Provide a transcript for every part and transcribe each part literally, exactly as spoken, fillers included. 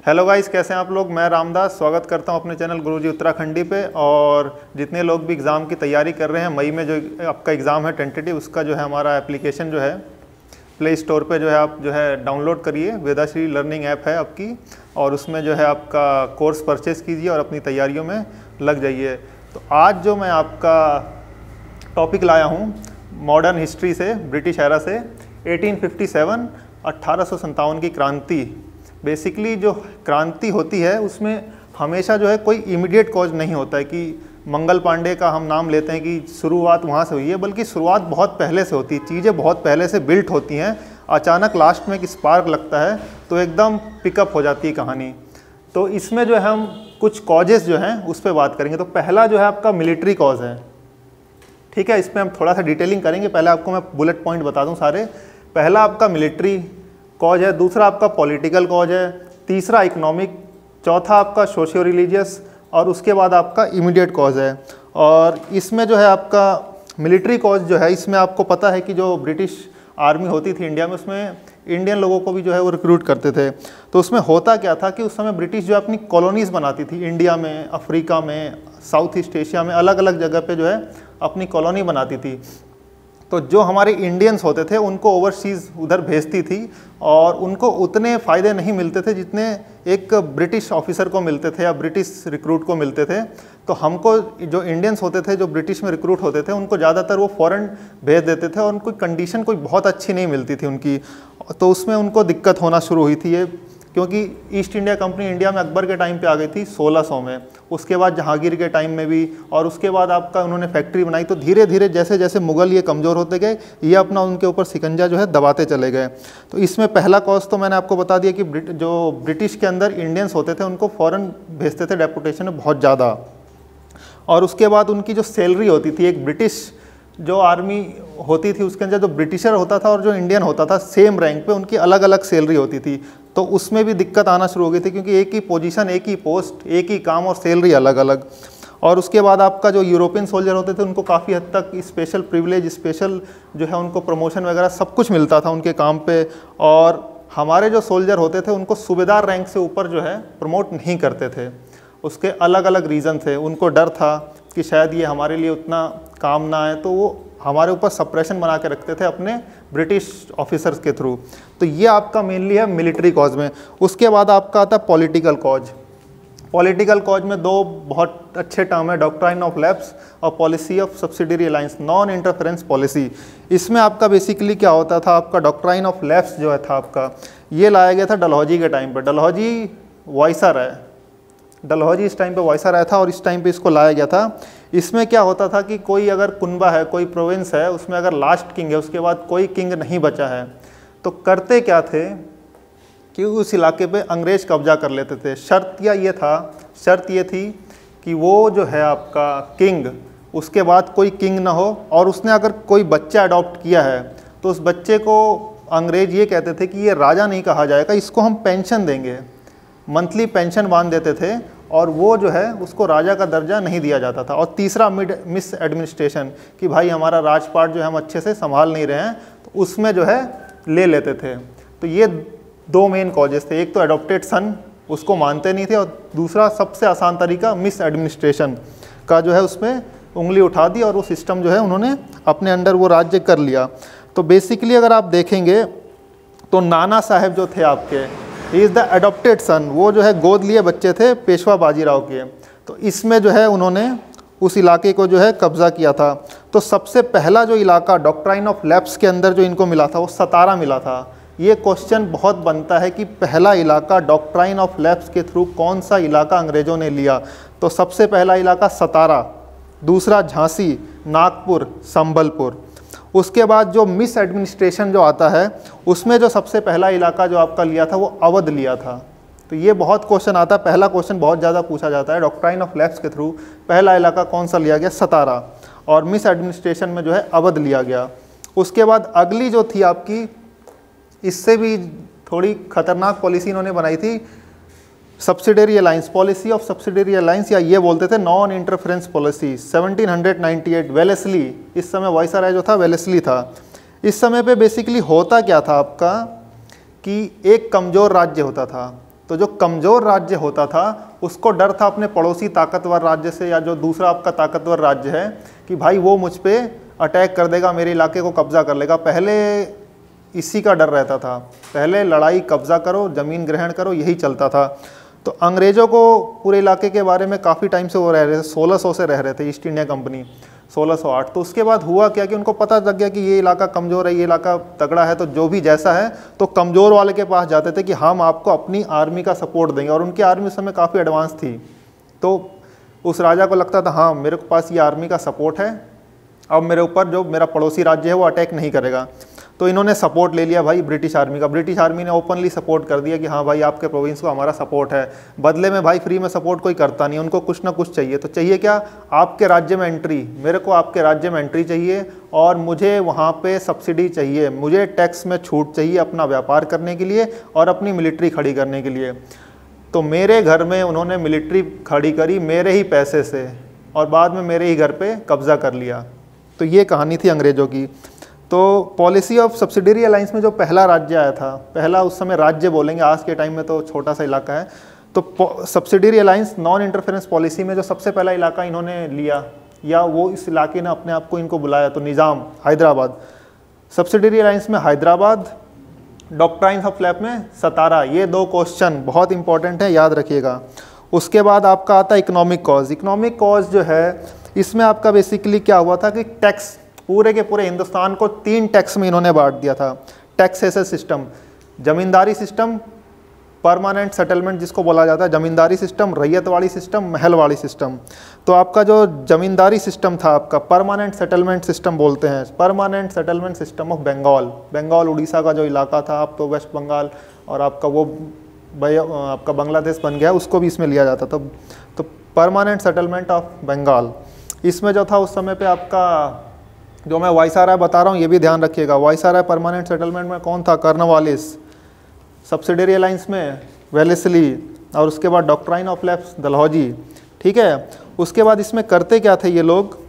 Hello guys, कैसे हैं आप लोग। मैं रामदास स्वागत करता हूं अपने चैनल गुरुजी उत्तराखंडी पे। और जितने लोग भी एग्ज़ाम की तैयारी कर रहे हैं, मई में जो आपका एग्ज़ाम है टेंटेटिव, उसका जो है हमारा एप्लीकेशन जो है प्ले स्टोर पे जो है आप जो है डाउनलोड करिए। वेदाश्री लर्निंग ऐप है आपकी, और उसमें जो है आपका कोर्स परचेज़ कीजिए और अपनी तैयारियों में लग जाइए। तो आज जो मैं आपका टॉपिक लाया हूँ मॉडर्न हिस्ट्री से, ब्रिटिश एरा से अठारह सौ सत्तावन अट्ठारह सौ सत्तावन की क्रांति। बेसिकली जो क्रांति होती है उसमें हमेशा जो है कोई इमीडिएट कॉज नहीं होता है कि मंगल पांडे का हम नाम लेते हैं कि शुरुआत वहाँ से हुई है, बल्कि शुरुआत बहुत पहले से होती है। चीज़ें बहुत पहले से बिल्ट होती हैं, अचानक लास्ट में एक स्पार्क लगता है तो एकदम पिकअप हो जाती है कहानी। तो इसमें जो है हम कुछ कॉजेज़ जो हैं उस पर बात करेंगे। तो पहला जो है आपका मिलिट्री कॉज है, ठीक है। इसमें हम थोड़ा सा डिटेलिंग करेंगे। पहले आपको मैं बुलेट पॉइंट बता दूं सारे। पहला आपका मिलिट्री कॉज है, दूसरा आपका पॉलिटिकल कॉज है, तीसरा इकोनॉमिक, चौथा आपका सोशियो रिलीजियस, और उसके बाद आपका इमीडिएट कॉज है। और इसमें जो है आपका मिलिट्री कॉज जो है, इसमें आपको पता है कि जो ब्रिटिश आर्मी होती थी इंडिया में, उसमें इंडियन लोगों को भी जो है वो रिक्रूट करते थे। तो उसमें होता क्या था कि उस समय ब्रिटिश जो अपनी कॉलोनीज़ बनाती थी इंडिया में, अफ्रीका में, साउथ ईस्ट एशिया में, अलग अलग जगह पे जो है अपनी कॉलोनी बनाती थी। तो जो हमारे इंडियंस होते थे उनको ओवरसीज़ उधर भेजती थी, और उनको उतने फ़ायदे नहीं मिलते थे जितने एक ब्रिटिश ऑफिसर को मिलते थे या ब्रिटिश रिक्रूट को मिलते थे। तो हमको जो इंडियंस होते थे जो ब्रिटिश में रिक्रूट होते थे, उनको ज़्यादातर वो फ़ॉरेन भेज देते थे और उनको कंडीशन कोई बहुत अच्छी नहीं मिलती थी उनकी। तो उसमें उनको दिक्कत होना शुरू हुई थी ये, क्योंकि ईस्ट इंडिया कंपनी इंडिया में अकबर के टाइम पे आ गई थी सोलह सौ में, उसके बाद जहांगीर के टाइम में भी, और उसके बाद आपका उन्होंने फैक्ट्री बनाई। तो धीरे धीरे जैसे जैसे मुग़ल ये कमज़ोर होते गए, ये अपना उनके ऊपर सिकंजा जो है दबाते चले गए। तो इसमें पहला कॉज तो मैंने आपको बता दिया कि ब्रिट, जो ब्रिटिश के अंदर इंडियंस होते थे उनको फ़ॉरेन भेजते थे डेपुटेशन में बहुत ज़्यादा। और उसके बाद उनकी जो सैलरी होती थी, एक ब्रिटिश जो आर्मी होती थी उसके अंदर जो ब्रिटिशर होता था और जो इंडियन होता था सेम रैंक पे, उनकी अलग अलग सैलरी होती थी। तो उसमें भी दिक्कत आना शुरू हो गई थी, क्योंकि एक ही पोजीशन, एक ही पोस्ट, एक ही काम और सैलरी अलग अलग। और उसके बाद आपका जो यूरोपियन सोल्जर होते थे उनको काफ़ी हद तक स्पेशल प्रिविलेज, स्पेशल जो है उनको प्रमोशन वगैरह सब कुछ मिलता था उनके काम पे। और हमारे जो सोल्जर होते थे उनको सूबेदार रैंक से ऊपर जो है प्रमोट नहीं करते थे। उसके अलग अलग रीज़न थे। उनको डर था कि शायद ये हमारे लिए उतना काम ना आए, तो वो हमारे ऊपर सप्रेशन बना के रखते थे अपने ब्रिटिश ऑफिसर्स के थ्रू। तो ये आपका मेनली है मिलिट्री कॉज में। उसके बाद आपका आता है पॉलिटिकल कॉज। पॉलिटिकल कॉज में दो बहुत अच्छे टर्म है, डॉक्ट्राइन ऑफ लैप्स और policy of subsidiary alliance, non interference policy. इसमें आपका बेसिकली क्या होता था, आपका डॉक्ट्राइन ऑफ लैप्स जो है था आपका, ये लाया गया था डलहौजी के टाइम पर। डलहौजी वायसराय है, डलहौजी इस टाइम पे वायसराय आया था और इस टाइम पे इसको लाया गया था। इसमें क्या होता था कि कोई अगर कुनबा है, कोई प्रोविंस है, उसमें अगर लास्ट किंग है, उसके बाद कोई किंग नहीं बचा है, तो करते क्या थे कि उस इलाके पे अंग्रेज कब्जा कर लेते थे। शर्त या ये था, शर्त ये थी कि वो जो है आपका किंग, उसके बाद कोई किंग ना हो, और उसने अगर कोई बच्चा अडॉप्ट किया है तो उस बच्चे को अंग्रेज ये कहते थे कि ये राजा नहीं कहा जाएगा, इसको हम पेंशन देंगे, मंथली पेंशन बांध देते थे, और वो जो है उसको राजा का दर्जा नहीं दिया जाता था। और तीसरा मिड मिस एडमिनिस्ट्रेशन, कि भाई हमारा राजपाट जो है हम अच्छे से संभाल नहीं रहे हैं, तो उसमें जो है ले लेते थे। तो ये दो मेन कॉजेस थे, एक तो एडॉप्टेड सन, उसको मानते नहीं थे, और दूसरा सबसे आसान तरीका मिस एडमिनिस्ट्रेशन का जो है उसमें उंगली उठा दी और वो सिस्टम जो है उन्होंने अपने अंडर वो राज्य कर लिया। तो बेसिकली अगर आप देखेंगे तो नाना साहेब जो थे आपके, he is the adopted son, वो जो है गोद लिए बच्चे थे पेशवा बाजीराव के। तो इसमें जो है उन्होंने उस इलाके को जो है कब्ज़ा किया था। तो सबसे पहला जो इलाका डॉक्ट्राइन ऑफ लैप्स के अंदर जो इनको मिला था वो सतारा मिला था। ये क्वेश्चन बहुत बनता है कि पहला इलाका डॉक्ट्राइन ऑफ लैप्स के थ्रू कौन सा इलाका अंग्रेज़ों ने लिया। तो सबसे पहला इलाका सतारा, दूसरा झांसी, नागपुर, संबलपुर। उसके बाद जो मिस एडमिनिस्ट्रेशन जो आता है, उसमें जो सबसे पहला इलाका जो आपका लिया था वो अवध लिया था। तो ये बहुत क्वेश्चन आता है, पहला क्वेश्चन बहुत ज़्यादा पूछा जाता है, डॉक्ट्राइन ऑफ लैप्स के थ्रू पहला इलाका कौन सा लिया गया, सतारा, और मिस एडमिनिस्ट्रेशन में जो है अवध लिया गया। उसके बाद अगली जो थी आपकी, इससे भी थोड़ी खतरनाक पॉलिसी इन्होंने बनाई थी, subsidiary alliance, policy of subsidiary alliance, या ये बोलते थे non interference policy, seventeen ninety eight. Wellesley, इस समय वायसराय जो था वेलेस्ली था। इस समय पे बेसिकली होता क्या था आपका कि एक कमज़ोर राज्य होता था, तो जो कमज़ोर राज्य होता था उसको डर था अपने पड़ोसी ताकतवर राज्य से, या जो दूसरा आपका ताकतवर राज्य है, कि भाई वो मुझ पर अटैक कर देगा, मेरे इलाके को कब्जा कर लेगा। पहले इसी का डर रहता था, पहले लड़ाई, कब्जा करो, ज़मीन ग्रहण करो, यही चलता था। तो अंग्रेज़ों को पूरे इलाके के बारे में काफ़ी टाइम से वो रह रहे थे, सोलह सौ से रह रहे थे, ईस्ट इंडिया कंपनी सोलह सौ आठ। तो उसके बाद हुआ क्या कि उनको पता लग गया कि ये इलाका कमज़ोर है, ये इलाका तगड़ा है, तो जो भी जैसा है तो कमज़ोर वाले के पास जाते थे कि हम आपको अपनी आर्मी का सपोर्ट देंगे। और उनकी आर्मी उस समय काफ़ी एडवांस थी, तो उस राजा को लगता था हाँ मेरे पास ये आर्मी का सपोर्ट है, अब मेरे ऊपर जो मेरा पड़ोसी राज्य है वो अटैक नहीं करेगा। तो इन्होंने सपोर्ट ले लिया भाई ब्रिटिश आर्मी का। ब्रिटिश आर्मी ने ओपनली सपोर्ट कर दिया कि हाँ भाई आपके प्रोविंस को हमारा सपोर्ट है। बदले में भाई फ्री में सपोर्ट कोई करता नहीं, उनको कुछ ना कुछ चाहिए। तो चाहिए क्या? आपके राज्य में एंट्री, मेरे को आपके राज्य में एंट्री चाहिए और मुझे वहाँ पे सब्सिडी चाहिए, मुझे टैक्स में छूट चाहिए अपना व्यापार करने के लिए और अपनी मिलिट्री खड़ी करने के लिए। तो मेरे घर में उन्होंने मिलिट्री खड़ी करी मेरे ही पैसे से, और बाद में मेरे ही घर पे कब्जा कर लिया। तो ये कहानी थी अंग्रेज़ों की। तो पॉलिसी ऑफ सब्सिडरी अलायंस में जो पहला राज्य आया था, पहला उस समय राज्य बोलेंगे, आज के टाइम में तो छोटा सा इलाका है, तो subsidiary alliance non interference policy में जो सबसे पहला इलाका इन्होंने लिया, या वो इस इलाके ने अपने आप को इनको बुलाया, तो निज़ाम हैदराबाद। सब्सिडरी अलायंस में हैदराबाद, डॉक्ट्राइन ऑफ लैप में सतारा। ये दो क्वेश्चन बहुत इंपॉर्टेंट है, याद रखिएगा। उसके बाद आपका आता है इकोनॉमिक कॉज। इकोनॉमिक कॉज जो है इसमें आपका बेसिकली क्या हुआ था कि टैक्स, पूरे के पूरे हिंदुस्तान को तीन टैक्स में इन्होंने बांट दिया था। Taxation system, zamindari system, permanent settlement जिसको बोला जाता है, zamindari system, ryotwari system, mahalwari system. तो आपका जो जमींदारी सिस्टम था, आपका परमानेंट सेटलमेंट सिस्टम बोलते हैं, permanent settlement system of Bengal. Bengal Orissa का जो इलाका था, आप तो वेस्ट बंगाल और आपका वो आपका बांग्लादेश बन गया, उसको भी इसमें लिया जाता था। तो परमानेंट सेटलमेंट ऑफ बंगाल, इसमें जो था उस समय पे आपका जो मैं वायसराय बता रहा हूँ ये भी ध्यान रखिएगा। वायसराय परमानेंट सेटलमेंट में कौन था? कॉर्नवालिस। सब्सिडरी अलायंस में वेलेस्ली, और उसके बाद डॉक्ट्राइन ऑफ लैप्स डलहौजी। ठीक है, उसके बाद इसमें करते क्या थे ये लोग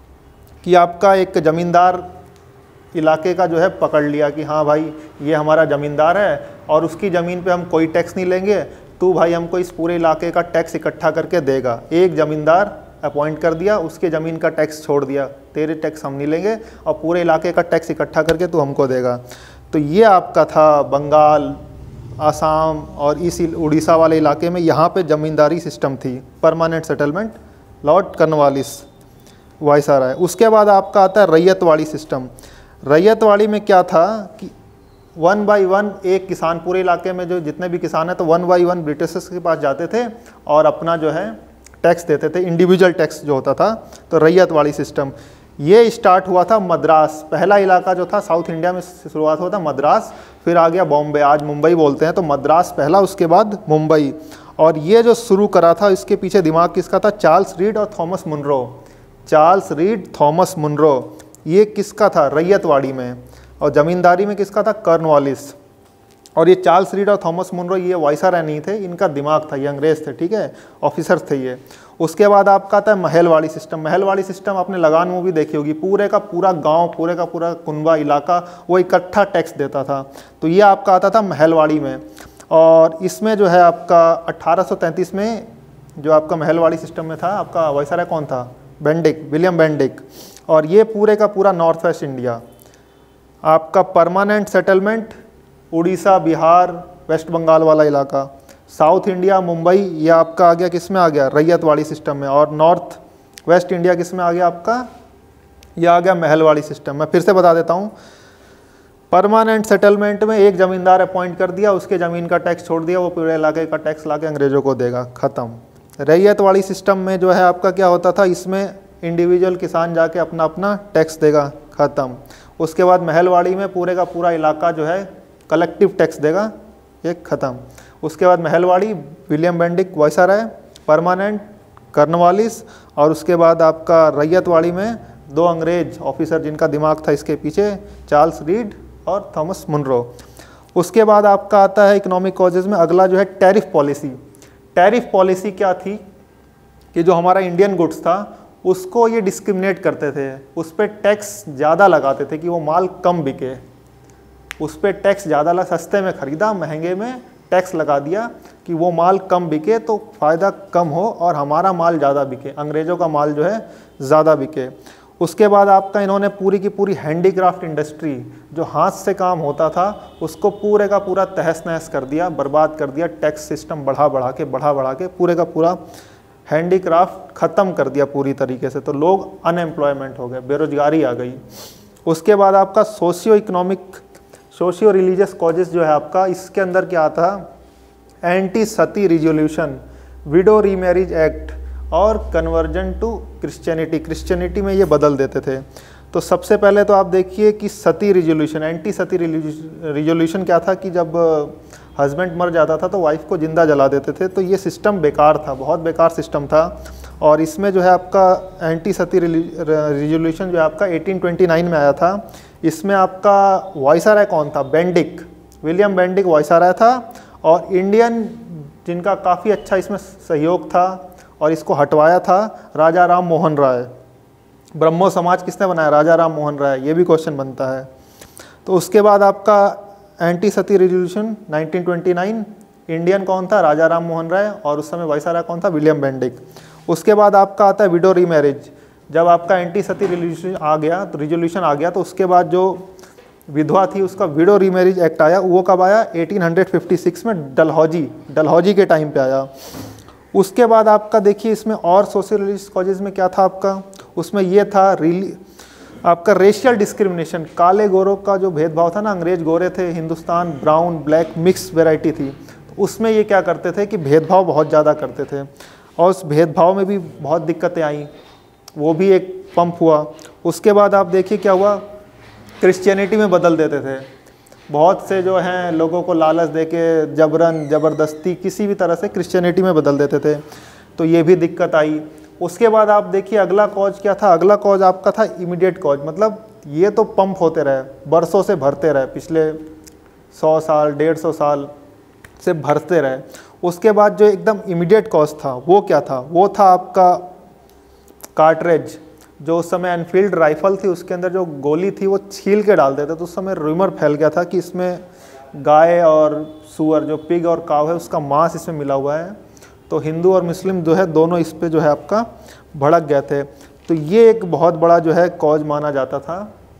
कि आपका एक ज़मींदार इलाके का जो है पकड़ लिया कि हाँ भाई ये हमारा ज़मींदार है और उसकी ज़मीन पे हम कोई टैक्स नहीं लेंगे, तू भाई हमको इस पूरे इलाके का टैक्स इकट्ठा करके देगा। एक ज़मींदार अपॉइंट कर दिया, उसके ज़मीन का टैक्स छोड़ दिया, तेरे टैक्स हम नहीं लेंगे और पूरे इलाके का टैक्स इकट्ठा करके तू हमको देगा। तो ये आपका था बंगाल, आसाम और इस उड़ीसा वाले इलाके में, यहाँ पे ज़मींदारी सिस्टम थी, permanent settlement, Lord Cornwallis, viceroy. उसके बाद आपका आता है रैयतवाड़ी सिस्टम। रैयतवाड़ी में क्या था कि वन बाई वन एक किसान, पूरे इलाके में जो जितने भी किसान हैं तो वन बाई वन ब्रिटिशर्स के पास जाते थे और अपना जो है टैक्स देते थे, इंडिविजुअल टैक्स जो होता था। तो रैयतवाड़ी सिस्टम ये स्टार्ट हुआ था मद्रास, पहला इलाका जो था साउथ इंडिया में शुरुआत हुआ था मद्रास, फिर आ गया बॉम्बे, आज मुंबई बोलते हैं, तो मद्रास पहला, उसके बाद मुंबई। और ये जो शुरू करा था इसके पीछे दिमाग किसका था? चार्ल्स रीड और Thomas Munro. Charles Read, Thomas Munro, ये किसका था? रैयतवाड़ी में। और ज़मींदारी में किसका था? कॉर्नवालिस। और ये चार्ल्स रीड और थॉमस मुनरो ये वायसराय नहीं थे, इनका दिमाग था, ये अंग्रेज़ थे, ठीक है, ऑफिसर्स थे ये। उसके बाद आपका आता है महलवाड़ी सिस्टम। महलवाड़ी सिस्टम आपने लगान मूवी देखी होगी, पूरे का पूरा गांव, पूरे का पूरा कुनबा इलाका वो इकट्ठा टैक्स देता था। तो ये आपका आता था महलवाड़ी में। और इसमें जो है आपका अट्ठारह सौ तैंतीस में जो आपका महलवाड़ी सिस्टम में था, आपका वायसराय कौन था? Bentinck, William Bentinck. और ये पूरे का पूरा नॉर्थ वेस्ट इंडिया, आपका permanent settlement Orissa, Bihar, west Bengal वाला इलाका, साउथ इंडिया, मुंबई, ये आपका आ गया किस में आ गया? रैयतवाड़ी सिस्टम में। और नॉर्थ वेस्ट इंडिया किस में आ गया आपका? ये आ गया महलवाड़ी सिस्टम। मैं फिर से बता देता हूँ, परमानेंट सेटलमेंट में एक ज़मींदार अपॉइंट कर दिया, उसके ज़मीन का टैक्स छोड़ दिया, वो पूरे इलाके का टैक्स ला के अंग्रेज़ों को देगा, ख़त्म। रैयतवाड़ी सिस्टम में जो है आपका क्या होता था, इसमें इंडिविजुअल किसान जाके अपना अपना टैक्स देगा, ख़त्म। उसके बाद महलवाड़ी में पूरे का पूरा इलाका जो है कलेक्टिव टैक्स देगा, ये ख़त्म। उसके बाद mahalwari, William Bentinck, viceroy, permanent, Cornwallis. और उसके बाद आपका रैयतवाड़ी में दो अंग्रेज ऑफिसर जिनका दिमाग था इसके पीछे, चार्ल्स रीड और थॉमस मुनरो। उसके बाद आपका आता है इकोनॉमिक कॉजेज़ में अगला जो है टैरिफ पॉलिसी। टैरिफ पॉलिसी क्या थी कि जो हमारा इंडियन गुड्स था उसको ये डिस्क्रिमिनेट करते थे, उस पर टैक्स ज़्यादा लगाते थे कि वो माल कम बिके, उस पर टैक्स ज़्यादा लगा, सस्ते में ख़रीदा, महंगे में टैक्स लगा दिया, कि वो माल कम बिके तो फ़ायदा कम हो और हमारा माल ज़्यादा बिके, अंग्रेज़ों का माल जो है ज़्यादा बिके। उसके बाद आपका इन्होंने पूरी की पूरी हैंडीक्राफ्ट इंडस्ट्री, जो हाथ से काम होता था, उसको पूरे का पूरा तहस नहस कर दिया, बर्बाद कर दिया। टैक्स सिस्टम बढ़ा बढ़ा के बढ़ा बढ़ा के पूरे का पूरा हैंडीक्राफ्ट ख़त्म कर दिया पूरी तरीके से। तो लोग अनएम्प्लॉयमेंट हो गए, बेरोजगारी आ गई। उसके बाद आपका socio economic socio religious causes जो है आपका, इसके अंदर क्या आता है, anti sati resolution, widow remarriage act और कन्वर्जन टू क्रिश्चियनिटी, क्रिश्चियनिटी में ये बदल देते थे। तो सबसे पहले तो आप देखिए कि sati resolution, anti sati resolution क्या था कि जब हस्बैंड मर जाता था तो वाइफ को जिंदा जला देते थे। तो ये सिस्टम बेकार था, बहुत बेकार सिस्टम था। और इसमें जो है आपका एंटी सती रिजोल्यूशन जो है आपका अठारह सौ उनतीस में आया था। इसमें आपका वायसराय कौन था, बेंडिक, विलियम बेंडिक वायसराय था। और इंडियन जिनका काफ़ी अच्छा इसमें सहयोग था और इसको हटवाया था, राजा राम मोहन राय। ब्रह्मो समाज किसने बनाया, राजा राम मोहन राय, ये भी क्वेश्चन बनता है। तो उसके बाद आपका एंटी सती रिजोल्यूशन उन्नीस सौ उनतीस, इंडियन कौन था, राजा राम मोहन राय, और उस समय वायसराय कौन था, विलियम बेंडिक। उसके बाद आपका आता है विडो रीमैरिज। जब आपका एंटी सती रिजोल्यूशन आ गया तो रिजोल्यूशन आ गया तो उसके बाद जो विधवा थी उसका विडो रीमैरिज एक्ट आया। वो कब आया, अठारह सौ छप्पन में, डलहौजी डलहौजी के टाइम पे आया। उसके बाद आपका देखिए इसमें और सोशलिस्ट कॉजेज में क्या था आपका, उसमें ये था रिली आपका रेशियल डिस्क्रिमिनेशन, काले गोरों का जो भेदभाव था ना, अंग्रेज गोरे थे, Hindustan brown black mix variety थी, तो उसमें ये क्या करते थे कि भेदभाव बहुत ज़्यादा करते थे और उस भेदभाव में भी बहुत दिक्कतें आई, वो भी एक पंप हुआ। उसके बाद आप देखिए क्या हुआ, क्रिश्चियनिटी में बदल देते थे। बहुत से जो हैं लोगों को लालच देके जबरन ज़बरदस्ती किसी भी तरह से क्रिश्चियनिटी में बदल देते थे, तो ये भी दिक्कत आई। उसके बाद आप देखिए अगला कॉज क्या था, अगला कॉज आपका था इमीडिएट कॉज, मतलब ये तो पंप होते रहे, बरसों से भरते रहे, पिछले सौ साल डेढ़ सौ साल से भरते रहे। उसके बाद जो एकदम इमीडिएट कॉज था वो क्या था, वो था आपका कार्ट्रिज। जो उस समय एनफील्ड राइफल थी उसके अंदर जो गोली थी वो छील के डाल देते, तो उस समय रूमर फैल गया था कि इसमें गाय और सुअर, जो पिग और काव है, उसका मांस इसमें मिला हुआ है। तो हिंदू और मुस्लिम जो है दोनों इस पे जो है आपका भड़क गए थे। तो ये एक बहुत बड़ा जो है कॉज माना जाता था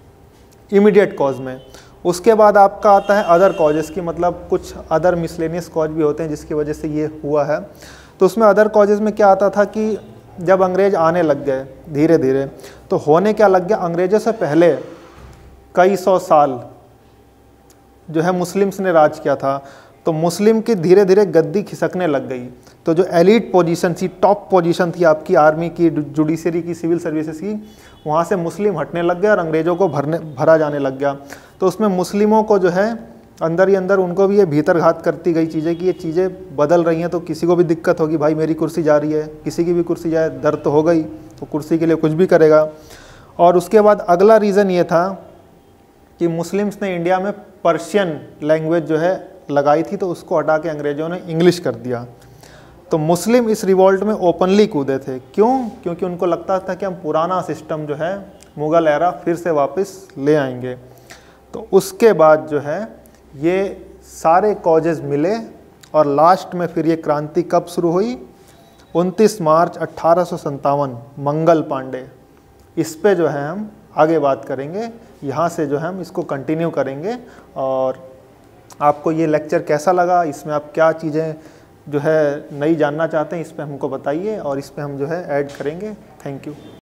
इमीडिएट कॉज में। उसके बाद आपका आता है अदर कॉजेस की, मतलब कुछ अदर मिसलेनियस कॉज भी होते हैं जिसकी वजह से ये हुआ है। तो उसमें अदर कॉजेज में क्या आता था कि जब अंग्रेज आने लग गए धीरे धीरे, तो होने क्या लग गया, अंग्रेजों से पहले कई सौ साल जो है मुस्लिम्स ने राज किया था, तो मुस्लिम की धीरे धीरे गद्दी खिसकने लग गई। तो जो एलिट पोजीशन थी, टॉप पोजीशन थी आपकी आर्मी की, जुडिशरी की, सिविल सर्विसेज की, वहाँ से मुस्लिम हटने लग गए और अंग्रेज़ों को भरने भरा जाने लग गया। तो उसमें मुस्लिमों को जो है अंदर ही अंदर उनको भी ये भीतर घात करती गई चीज़ें कि ये चीज़ें बदल रही हैं, तो किसी को भी दिक्कत होगी, भाई मेरी कुर्सी जा रही है, किसी की भी कुर्सी जाए, दर्द तो हो गई, तो कुर्सी के लिए कुछ भी करेगा। और उसके बाद अगला रीज़न ये था कि मुस्लिम्स ने इंडिया में पर्शियन लैंग्वेज जो है लगाई थी, तो उसको हटा के अंग्रेज़ों ने इंग्लिश कर दिया। तो मुस्लिम इस रिवॉल्ट में ओपनली कूदे थे। क्यों? क्योंकि उनको लगता था कि हम पुराना सिस्टम जो है मुग़ल एरा फिर से वापस ले आएंगे। तो उसके बाद जो है ये सारे कॉजेज़ मिले और लास्ट में फिर ये क्रांति कब शुरू हुई, उनतीस मार्च अट्ठारह सौ सत्तावन, मंगल पांडे। इस पे जो है हम आगे बात करेंगे, यहाँ से जो है हम इसको कंटिन्यू करेंगे। और आपको ये लेक्चर कैसा लगा, इसमें आप क्या चीज़ें जो है नई जानना चाहते हैं, इस पे हमको बताइए और इस पे हम जो है ऐड करेंगे। Thank you.